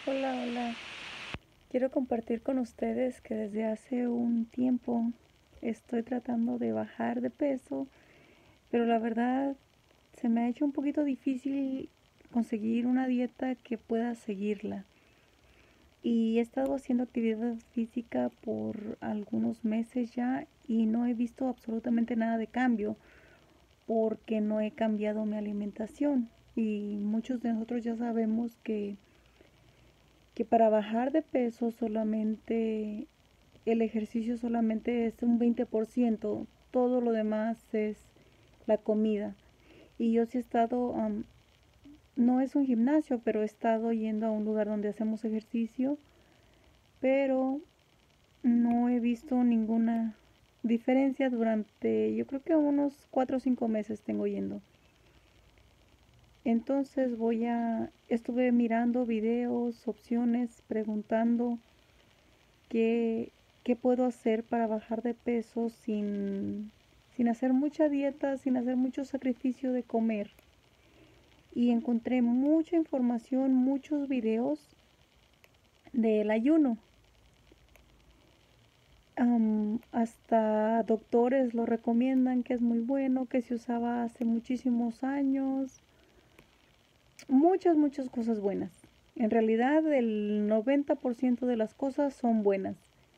Hola, hola. Quiero compartir con ustedes que desde hace un tiempo estoy tratando de bajar de peso, pero la verdad se me ha hecho un poquito difícil conseguir una dieta que pueda seguirla. Y he estado haciendo actividad física por algunos meses ya y no he visto absolutamente nada de cambio porque no he cambiado mi alimentación. Y muchos de nosotros ya sabemos que para bajar de peso solamente el ejercicio solamente es un 20%, todo lo demás es la comida. Y yo sí he estado, no es un gimnasio, pero he estado yendo a un lugar donde hacemos ejercicio, pero no he visto ninguna diferencia durante, yo creo que unos 4 o 5 meses tengo yendo. Entonces estuve mirando videos, opciones, preguntando qué, qué puedo hacer para bajar de peso sin hacer mucha dieta, sin hacer mucho sacrificio de comer. Y encontré mucha información, muchos videos del ayuno. Hasta doctores lo recomiendan que es muy bueno, que se usaba hace muchísimos años. Muchas cosas buenas. En realidad el 90% de las cosas son buenas.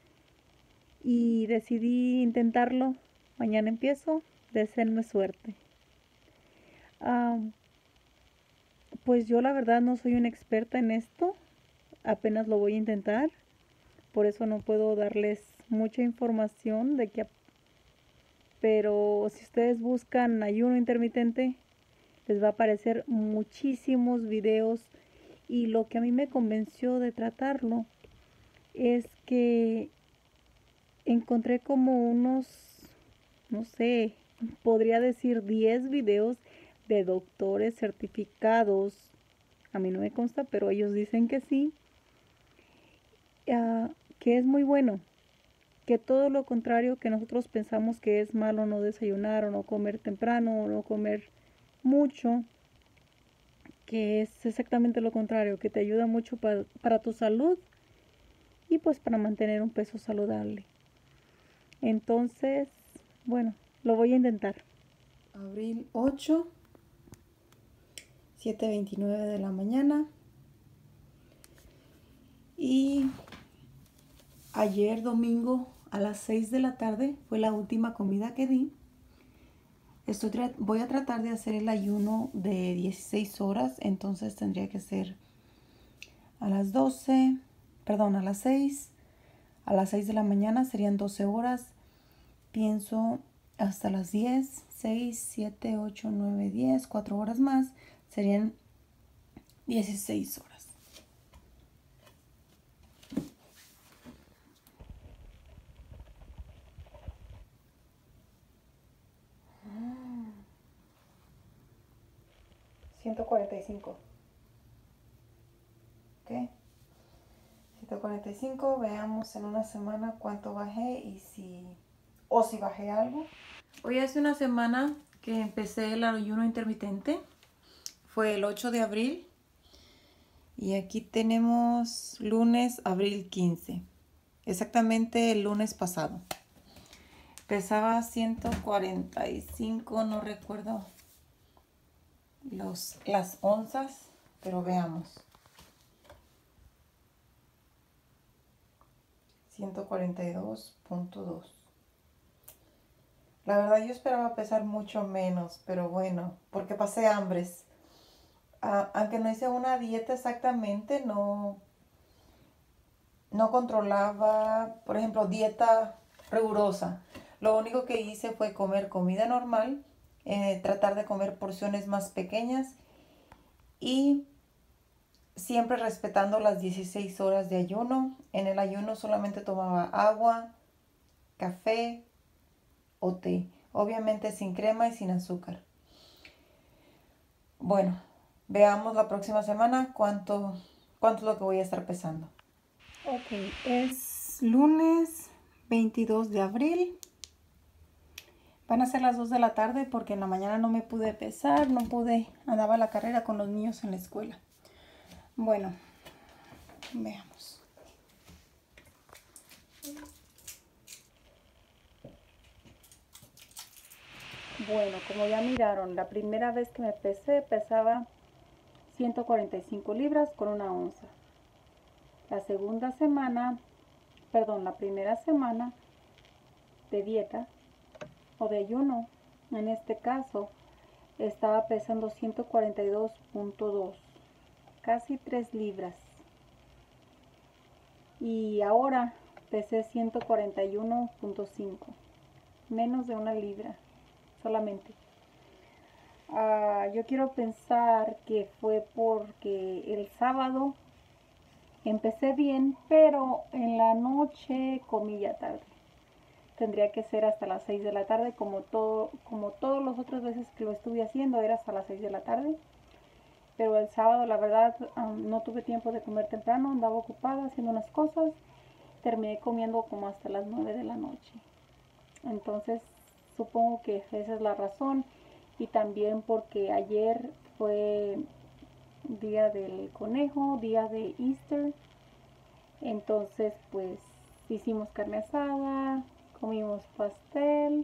Y decidí intentarlo. Mañana empiezo, deseenme suerte. Ah, pues yo la verdad no soy una experta en esto, apenas lo voy a intentar, por eso no puedo darles mucha información pero si ustedes buscan ayuno intermitente, les va a aparecer muchísimos videos y lo que a mí me convenció de tratarlo es que encontré como unos, no sé, podría decir 10 videos de doctores certificados. A mí no me consta, pero ellos dicen que sí, que es muy bueno, que todo lo contrario que nosotros pensamos que es malo no desayunar o no comer temprano o no comer mucho, que es exactamente lo contrario, que te ayuda mucho para tu salud y pues para mantener un peso saludable. Entonces, bueno, lo voy a intentar. Abril 8, 7:29 de la mañana. Y ayer domingo a las 6 de la tarde fue la última comida que di. Voy a tratar de hacer el ayuno de 16 horas, entonces tendría que ser a las 12, perdón, a las 6. A las 6 de la mañana serían 12 horas. Pienso hasta las 10, 6, 7, 8, 9, 10, 4 horas más, serían 16 horas. Mm. 145. ¿Ok? 145, veamos en una semana cuánto bajé y si bajé algo. Hoy hace una semana que empecé el ayuno intermitente. Fue el 8 de abril. Y aquí tenemos lunes, abril 15. Exactamente el lunes pasado. Pesaba 145, no recuerdo las onzas, pero veamos. 142.2. La verdad yo esperaba pesar mucho menos, pero bueno, porque pasé hambres. Aunque no hice una dieta exactamente, no controlaba, por ejemplo, dieta rigurosa. Lo único que hice fue comer comida normal, tratar de comer porciones más pequeñas y siempre respetando las 16 horas de ayuno. En el ayuno solamente tomaba agua, café o té, obviamente sin crema y sin azúcar. Bueno, veamos la próxima semana cuánto es lo que voy a estar pesando. Ok, es lunes 22 de abril. Van a ser las 2 de la tarde porque en la mañana no me pude pesar, andaba a la carrera con los niños en la escuela. Bueno, Veamos. Bueno, como ya miraron, la primera vez que me pesé pesaba 145 libras con 1 onza. La segunda semana, perdón, la primera semana de dieta o de ayuno, en este caso, estaba pesando 142.2, casi 3 libras. Y ahora pesé 141.5, menos de 1 libra solamente. Yo quiero pensar que fue porque el sábado empecé bien, pero en la noche comí ya tarde. Tendría que ser hasta las 6 de la tarde, como todas las otras veces que lo estuve haciendo, era hasta las 6 de la tarde. Pero el sábado, la verdad, no tuve tiempo de comer temprano, andaba ocupada haciendo unas cosas. Terminé comiendo como hasta las 9 de la noche. Entonces, supongo que esa es la razón. Y también porque ayer fue día del conejo, día de Easter. Entonces, pues, hicimos carne asada, comimos pastel.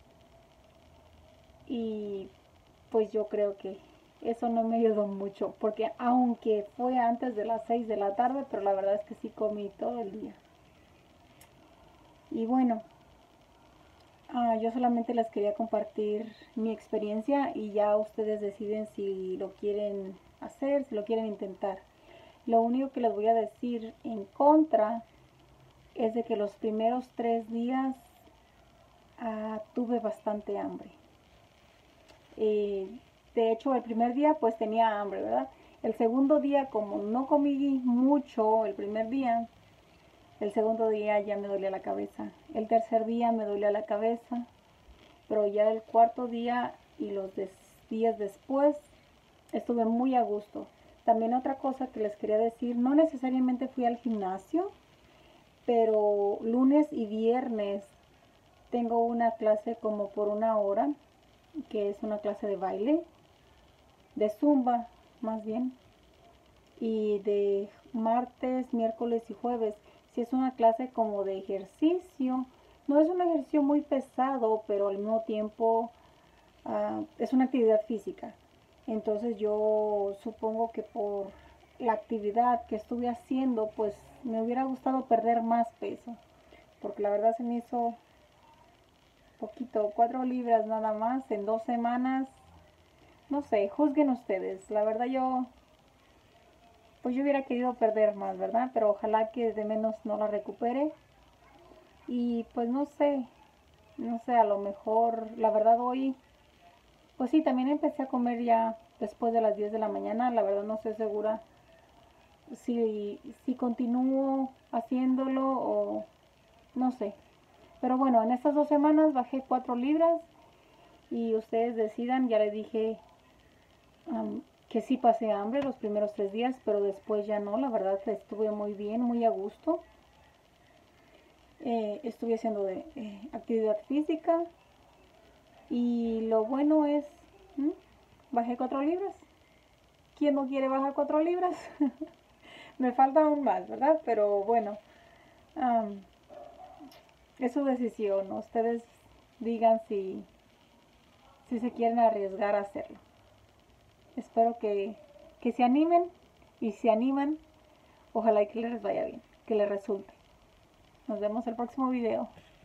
Y pues yo creo que eso no me ayudó mucho, porque aunque fue antes de las 6 de la tarde, pero la verdad es que sí comí todo el día. Y bueno, yo solamente les quería compartir mi experiencia y ya ustedes deciden si lo quieren hacer, si lo quieren intentar. Lo único que les voy a decir en contra es de que los primeros 3 días tuve bastante hambre. De hecho, el primer día pues tenía hambre, ¿verdad? El segundo día, como no comí mucho el primer día, el segundo día ya me dolía la cabeza. El tercer día me dolía la cabeza, pero ya el cuarto día y los días después estuve muy a gusto. También otra cosa que les quería decir, no necesariamente fui al gimnasio, pero lunes y viernes tengo una clase como por 1 hora, que es una clase de baile, de zumba más bien, y de martes, miércoles y jueves, si es una clase como de ejercicio. No es un ejercicio muy pesado, pero al mismo tiempo es una actividad física. Entonces yo supongo que por la actividad que estuve haciendo, pues me hubiera gustado perder más peso, porque la verdad se me hizo poquito, 4 libras nada más en 2 semanas. No sé, juzguen ustedes. La verdad pues yo hubiera querido perder más, ¿verdad? Pero ojalá que de menos no la recupere. Y pues no sé, a lo mejor, la verdad hoy, pues sí, también empecé a comer ya después de las 10 de la mañana. La verdad no estoy segura si continúo haciéndolo o no sé. Pero bueno, en estas 2 semanas bajé 4 libras y ustedes decidan. Ya les dije que sí pasé hambre los primeros 3 días, pero después ya no. La verdad que estuve muy bien, muy a gusto. Estuve haciendo actividad física y lo bueno es, bajé 4 libras. ¿Quién no quiere bajar 4 libras? Me falta aún más, ¿verdad? Pero bueno, es su decisión. Ustedes digan si se quieren arriesgar a hacerlo. Espero que se animen, y si se animan, ojalá que les vaya bien, que les resulte. Nos vemos el próximo video.